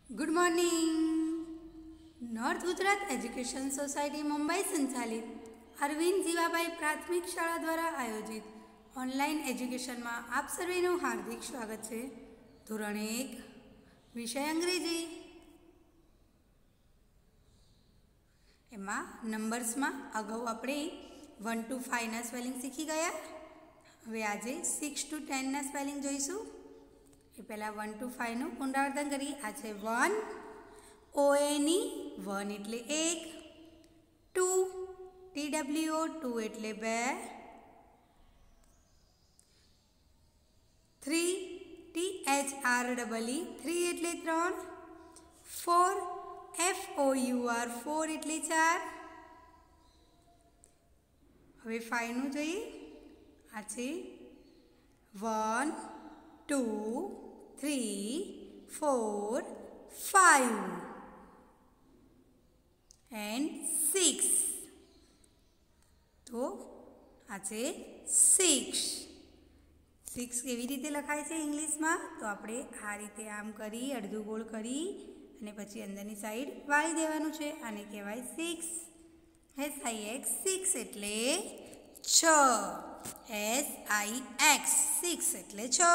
Good morning. North Gujarat education society Mumbai संचालित अरविंद जीवाबाई प्राथमिक शाळा द्वारा आयोजित ऑनलाइन एज्युकेशन में आप सर्वेનું हार्दिक स्वागत है। ધોરણ 1 विषय अंग्रेजी। एमां नंबर्स में अगाऊ आपणे 1 to 5 ना स्पेलिंग सीखी गया। हवे आजे 6 to 10 ना स्पेलिंग जोईशुं। ए पहला 1 to 5 નું પુનરાવર્તન કરી। આ છે 1 ONE 1 એટલે 1, 2 TWO 2 એટલે 2, 3 THREE 3 એટલે 3, 4 FOUR 4 એટલે 4। હવે 5 નું જોઈએ। આ છે 1 2 3 4 5 and 6। तो आज 6 6 केवी रीते लखाय छे इंग्लिश में? तो आपणे आ रीते आम करी अर्धुं गोल करी अने पछी अंदरनी साइड वाળી देवानुं छे। आने कहेवाय 6 SIX 6 एटले 6। SIX 6 एटले 6।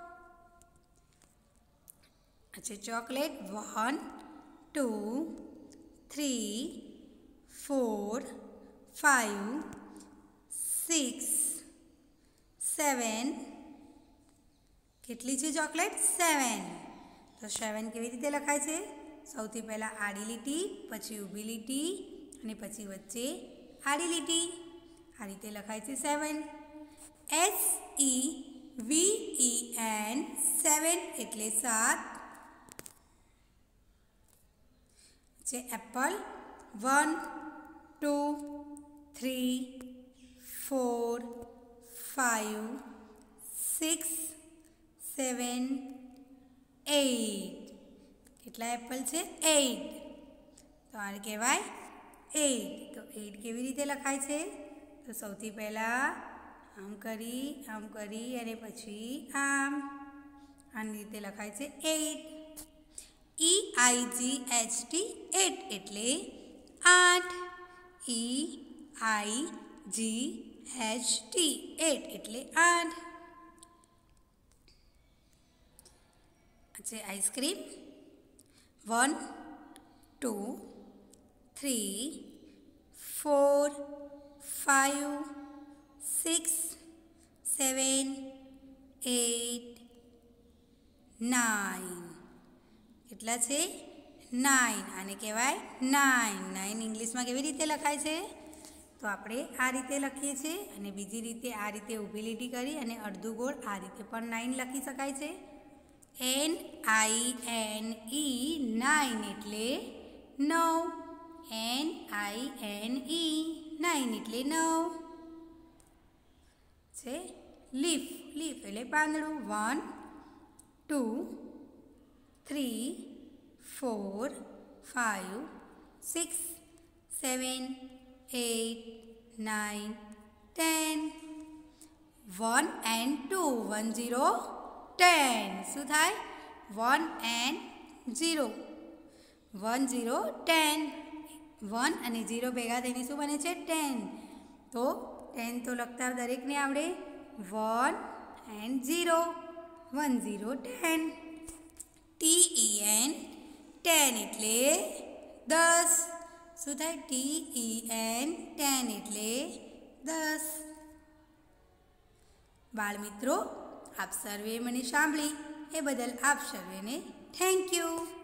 अच्छा चॉकलेट 1 2 3 4 5 6 7। કેટલી છે ચોકલેટ? 7। તો 7 કેવી રીતે લખાય છે? સૌથી પહેલા આડી લીટી, પછી ઊભી લીટી અને પછી વચ્ચે આડી લીટી। આ રીતે લખાય છે 7। SEVEN 7 એટલે 7। છે એપલ 1 2 3 4 5 6 7 8। કેટલા એપલ છે? 8। તો આને કહેવાય 8। તો 8 કેવી રીતે લખાય છે? તો સૌથી પહેલા આમ કરી અને પછી આમ આની રીતે લખાય છે 8। EIGHT 8 એટલે 8। EIGHT 8 એટલે 8। अच्छा आइसक्रीम 1 2 3 4 5 6 7 8 9। કેટલા છે? 9। આને કહેવાય 9। 9 ઇંગ્લિશમાં કેવી રીતે લખાય છે? તો આપણે આ રીતે લખીએ છીએ અને બીજી રીતે આ રીતે ઊભી લીટી કરી અને અડધું ગોળ આ રીતે પણ 9 લખી શકાય છે। NINE 9 એટલે 9। NINE 9 એટલે 9 છે। લીફ એટલે પાંદડું 1 2 3 4 5 6 7 8 9 10। 1 and 2 1 0 10। શું થાય? 1 and 0 1 0 10। 1 અને 0 ભેગા થઈને શું બને છે? 10। તો 10 તો લખતા દરેકને આવડે। 1 and 0 1 0 10। TEN 10 એટલે 10। શું થાય? TEN 10 એટલે 10। બાળ મિત્રો, આપ સર્વે મને સાંભળી એ બદલ આપ સર્વેને થેન્ક યુ।